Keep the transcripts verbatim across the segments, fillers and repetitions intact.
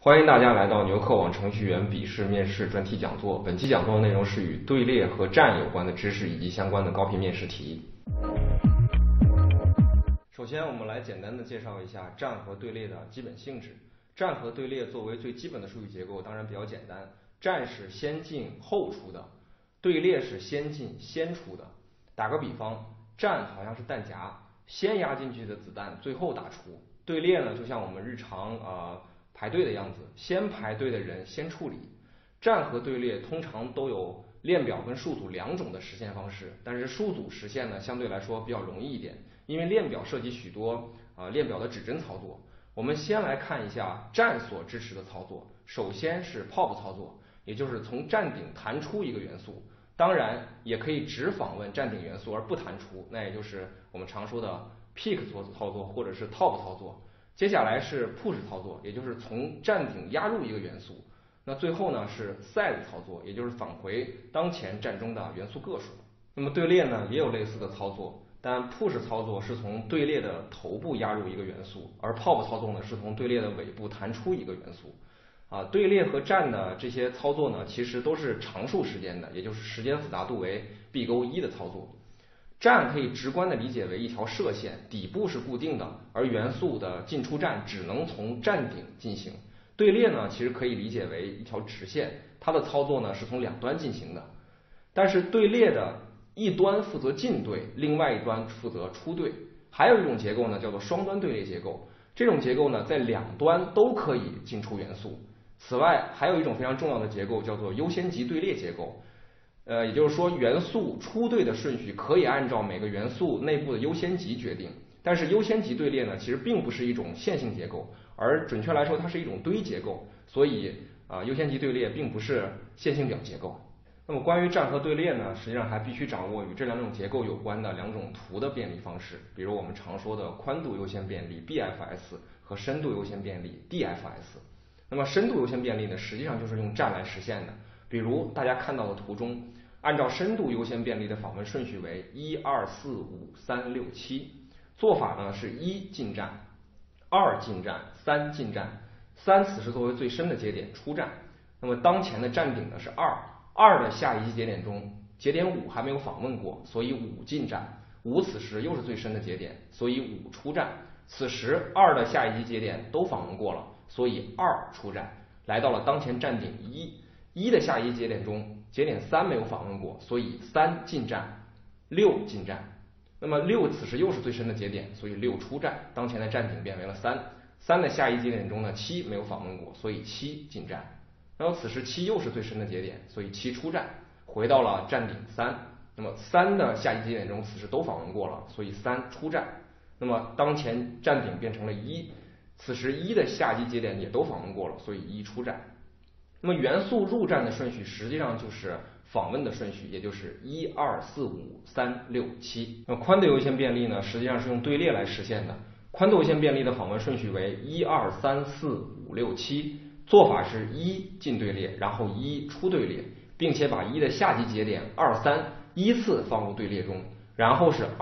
欢迎大家来到牛客网程序员笔试面试专题讲座。本期讲座内容是与队列和站有关的知识以及相关的高频面试题。首先，我们来简单的介绍一下站和队列的基本性质。站和队列作为最基本的数据结构，当然比较简单。站是先进后出的，队列是先进先出的。打个比方，站好像是弹夹，先压进去的子弹最后打出。队列呢，就像我们日常呃排队的样子，先排队的人先处理。站和队列通常都有链表跟数组两种的实现方式，但是数组实现呢相对来说比较容易一点，因为链表涉及许多啊、呃、链表的指针操作。我们先来看一下站所支持的操作，首先是 pop 操作，也就是从站顶弹出一个元素，当然也可以只访问站顶元素而不弹出，那也就是我们常说的 pick 操作或者是 top 操作。接下来是 push 操作，也就是从站顶压入一个元素。那最后呢是 size 操作，也就是返回当前站中的元素个数。那么队列呢也有类似的操作，但 push 操作是从队列的头部压入一个元素，而 pop 操作呢是从队列的尾部弹出一个元素。啊，队列和站的这些操作呢，其实都是常数时间的，也就是时间复杂度为 B 勾一的操作。站可以直观的理解为一条射线，底部是固定的，而元素的进出站只能从站顶进行。队列呢，其实可以理解为一条直线，它的操作呢是从两端进行的。但是队列的一端负责进队，另外一端负责出队。还有一种结构呢，叫做双端队列结构。这种结构呢，在两端都可以进出元素。此外，还有一种非常重要的结构，叫做优先级队列结构。呃，也就是说，元素出队的顺序可以按照每个元素内部的优先级决定。但是优先级队列呢，其实并不是一种线性结构，而准确来说，它是一种堆结构。所以啊、呃，优先级队列并不是线性表结构。那么关于站和队列呢，实际上还必须掌握与这两种结构有关的两种图的便利方式，比如我们常说的宽度优先便利 B F S 和深度优先便利 D F S。那么深度优先便利呢，实际上就是用站来实现的。比如大家看到的图中，按照深度优先便利的访问顺序为一二四五三六七，做法呢是一进站，二进站，三进站，三此时作为最深的节点出站。那么当前的站顶呢是二，二的下一级节点中，节点五还没有访问过，所以五进站，五此时又是最深的节点，所以五出站。此时二的下一级节点都访问过了，所以二出站，来到了当前站顶一。一的下一节点中，节点三没有访问过，所以三进站，六进站。那么六此时又是最深的节点，所以六出站，当前的站顶变为了三。三的下一节点中呢，七没有访问过，所以七进站。然后此时七又是最深的节点，所以七出站，回到了站顶三。那么三的下一节点中，此时都访问过了，所以三出站。那么当前站顶变成了一，此时一的下一节点也都访问过了，所以一出站。那么元素入站的顺序实际上就是访问的顺序，也就是一二四五三六七。那么宽度优先便利呢，实际上是用队列来实现的。宽度优先便利的访问顺序为一二三四五六七，做法是一进队列，然后一出队列，并且把一的下级节点二三依次放入队列中，然后是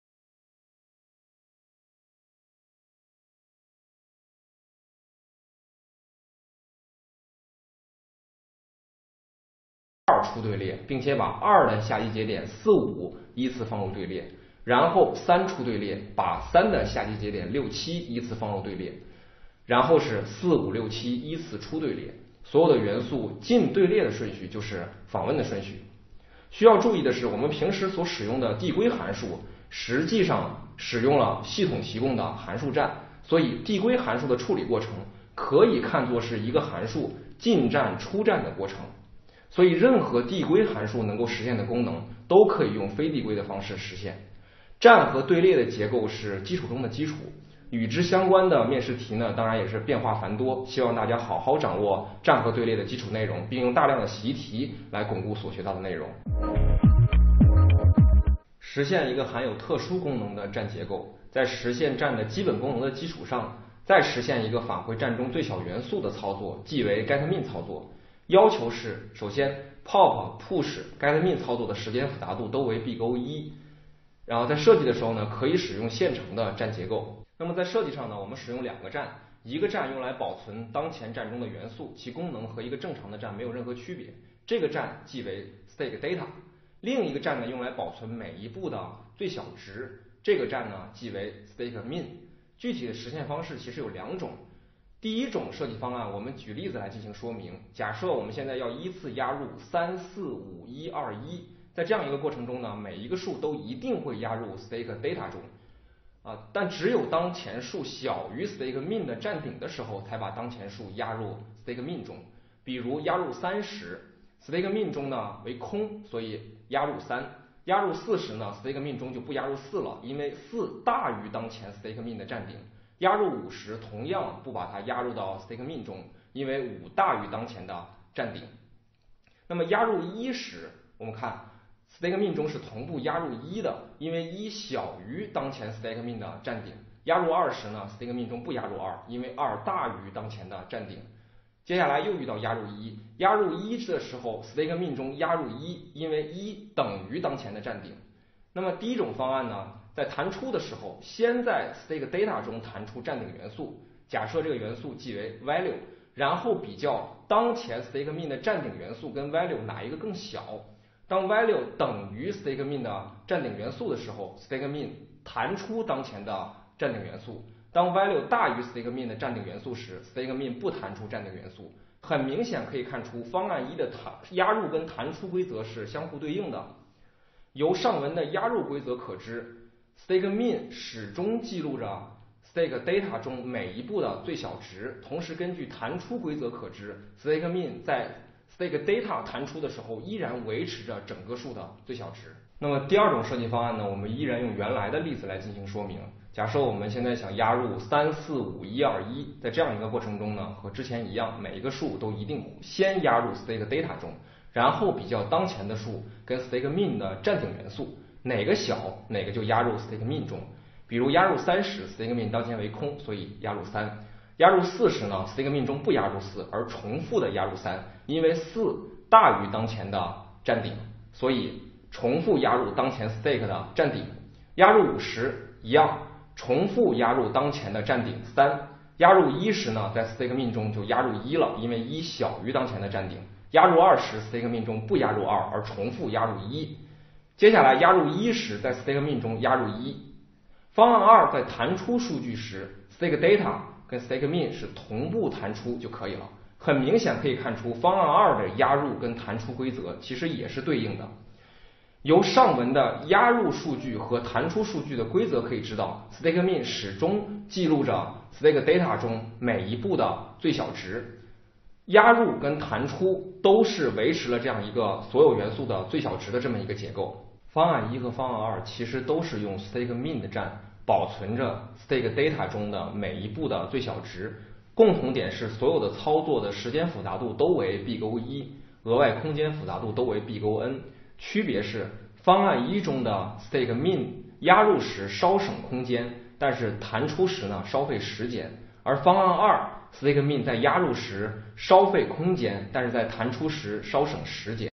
二出队列，并且把二的下级节点四五依次放入队列，然后三出队列，把三的下级节点六七依次放入队列，然后是四五六七依次出队列。所有的元素进队列的顺序就是访问的顺序。需要注意的是，我们平时所使用的递归函数实际上使用了系统提供的函数站，所以递归函数的处理过程可以看作是一个函数进站出站的过程。所以任何递归函数能够实现的功能都可以用非递归的方式实现。站和队列的结构是基础中的基础，与之相关的面试题呢，当然也是变化繁多，希望大家好好掌握站和队列的基础内容，并用大量的习题来巩固所学到的内容。实现一个含有特殊功能的站结构，在实现站的基本功能的基础上，再实现一个返回站中最小元素的操作，即为 getMin 操作。要求是，首先 pop、push、getMin 操作的时间复杂度都为 B 勾一，然后在设计的时候呢，可以使用现成的站结构。那么在设计上呢，我们使用两个站， 一个站用来保存当前站中的元素，其功能和一个正常的站没有任何区别，这个站即为 stake data。另一个站呢用来保存每一步的最小值，这个站呢即为 stake min。具体的实现方式其实有两种。第一种设计方案，我们举例子来进行说明。假设我们现在要依次压入三、四、五、一、二、一，在这样一个过程中呢，每一个数都一定会压入 stake data 中。啊，但只有当前数小于 stake min 的站顶的时候，才把当前数压入 stake min 中。比如压入三十 ，stake min 中呢为空，所以压入三；压入四十呢 ，stake min 中就不压入四了，因为四大于当前 stake min 的站顶。压入五十，同样不把它压入到 stake min 中，因为五大于当前的站顶。那么压入一十，我们看 stake min 中是同步压入一的，因为一小于当前 stake min 的站顶。压入二十呢 ，stake min 中不压入二，因为二大于当前的站顶。接下来又遇到压入一，压入一的时候 stake min 中压入一，因为一等于当前的站顶。那么第一种方案呢，在弹出的时候，先在 stake data 中弹出站顶元素，假设这个元素即为 value， 然后比较当前 stake min 的站顶元素跟 value 哪一个更小。当 value 等于 stake min 的站顶元素的时候 ，stake min 弹出当前的站顶元素；当 value 大于 stake min 的站顶元素时 ，stake min 不弹出站顶元素。很明显可以看出，方案一的弹压入跟弹出规则是相互对应的。由上文的压入规则可知 ，stake min 始终记录着 stake data 中每一步的最小值，同时根据弹出规则可知 ，stake min 在 stake data 弹出的时候依然维持着整个数的最小值。那么第二种设计方案呢，我们依然用原来的例子来进行说明。假设我们现在想压入三、四、五、一、二、一，在这样一个过程中呢，和之前一样，每一个数都一定先压入 stake data 中。然后比较当前的数跟 stake min 的站顶元素，哪个小哪个就压入 stake min 中。比如压入三十 ，stake min 当前为空，所以压入三；压入四十呢 ，stake min 中不压入四，而重复的压入三，因为四大于当前的站顶，所以重复压入当前 stake 的站顶。压入五十一样，重复压入当前的站顶三；压入一十呢，在 stake min 中就压入一了，因为一小于当前的站顶。压入二十 ，stake min 中不压入二，而重复压入一。接下来压入一时，在 stake min 中压入一。方案二在弹出数据时 ，stake data 跟 stake min 是同步弹出就可以了。很明显可以看出，方案二的压入跟弹出规则其实也是对应的。由上文的压入数据和弹出数据的规则可以知道 ，stake min 始终记录着 stake data 中每一步的最小值。压入跟弹出都是维持了这样一个所有元素的最小值的这么一个结构。方案一和方案二其实都是用 stake min 的站保存着 stake data 中的每一步的最小值，共同点是所有的操作的时间复杂度都为 B 勾一，额外空间复杂度都为 B 勾 n。区别是方案一中的 stake min 压入时稍省空间，但是弹出时呢稍费时间，而方案二stake min 在压入时稍费空间，但是在弹出时稍省时间。